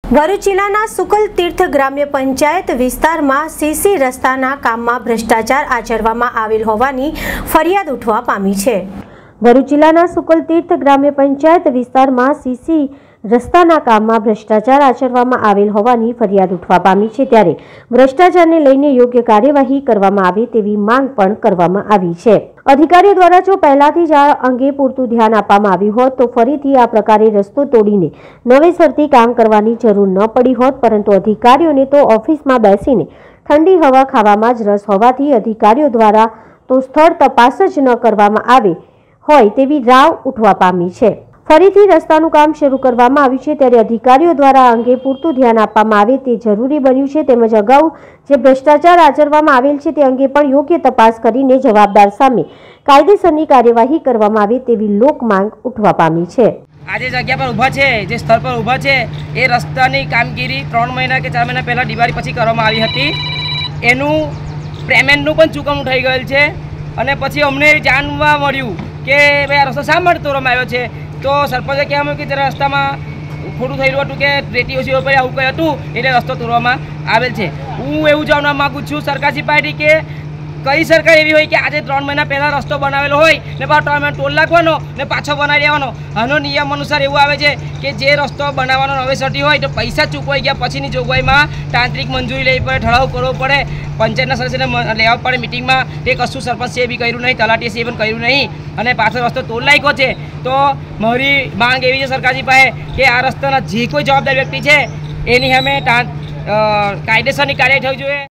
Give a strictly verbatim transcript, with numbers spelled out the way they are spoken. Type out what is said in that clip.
ભરૂચ જિલ્લાના સુકલ તીર્થ ગ્રામ્ય પંચાયત વિસ્તારમાં સીસી રસ્તાના કામમાં ભ્રષ્ટાચાર આચરવામાં આવેલ હોવાની ફરિયાદ ઉઠવા પામી છે। ભરૂચ જિલ્લાના સુકલ તીર્થ ગ્રામ્ય પંચાયત વિસ્તારમાં સીસી રસ્તાના કામમાં ભ્રષ્ટાચાર આચરવામાં આવેલ હોવાની ફરિયાદ ઉઠવા પામી છે, ત્યારે ભ્રષ્ટાચારને લઈને યોગ્ય કાર્યવાહી કરવામાં આવે તેવી માંગ પણ કરવામાં આવી છે। અધિકારીઓ દ્વારા જો પહેલાથી જ આ અંગે પૂરતું ધ્યાન આપવામાં આવ્યું હોત તો ફરીથી આ પ્રકારે રસ્તો તોડીને નવેસરથી કામ કરવાની જરૂર ન પડી હોત, પરંતુ અધિકારીઓને તો ઓફિસમાં બેસીને ઠંડી હવા ખાવામાં જ રસ હોવાથી અધિકારીઓ દ્વારા તો સ્થળ તપાસ જ ન કરવામાં આવે હોય તેવી રાવ ઉઠવા પામી છે। ફરીથી રસ્તાનું કામ શરૂ કરવામાં આવ્યું છે, ત્યારે અધિકારીઓ દ્વારા આ અંગે પૂરતું ધ્યાન આપવામાં આવે તે જરૂરી બન્યું છે। તેમજ અગાઉ જે ભ્રષ્ટાચાર આચરવામાં આવેલ છે તે અંગે પણ યોગ્ય તપાસ કરીને જવાબદાર સામે કાયદેસરની કાર્યવાહી કરવામાં આવે તેવી લોક માંગ ઉઠવા પામી છે। આજે જગ્યા પર ઊભા છે, જે સ્થળ પર ઊભા છે એ રસ્તાની કામગીરી ત્રણ મહિના કે ચાર મહિના પહેલાં દિવાળી પછી કરવામાં આવી હતી। એનું પેમેન્ટનું પણ ચૂકવણું થઈ ગયેલ છે અને પછી અમને જાણવા મળ્યું કે ભાઈ આ રસ્તો શા માટે તોડવામાં આવ્યો છે, તો સરપંચે કહેવામાં કે જરા રસ્તામાં ખોટું થયેલું હતું કે રેતી ઓછી ઉપર આવું કંઈ હતું એટલે રસ્તો તોડવામાં આવેલ છે। હું એવું જાણવા માગું છું સરકારશ્રી પાસેથી કે કઈ સરકાર એવી હોય કે આજે ત્રણ મહિના પહેલાં રસ્તો બનાવેલો હોય ને પાછો ત્રણ મહિના ટોલ નાખવાનો ને પાછો બનાવી દેવાનો। આનો નિયમ અનુસાર એવું આવે છે કે જે રસ્તો બનાવવાનો નવેસરથી હોય તો પૈસા ચૂકવાઈ ગયા પછીની જોગવાઈમાં તાંત્રિક મંજૂરી લેવી પડે, ઠરાવ કરવો પડે, પંચાયતના સદસ્યને લેવા પડે મીટિંગમાં। તે કશું સરપંચે બી કર્યું નહીં, તલાટીએ પણ કર્યું નહીં અને પાછો રસ્તો તોડ નાખ્યો છે। તો મારી માંગ એવી છે સરકારજી પાસે કે આ રસ્તાના જે કોઈ જવાબદાર વ્યક્તિ છે એની સામે કાયદેસરની કાર્યવાહી થવી જોઈએ।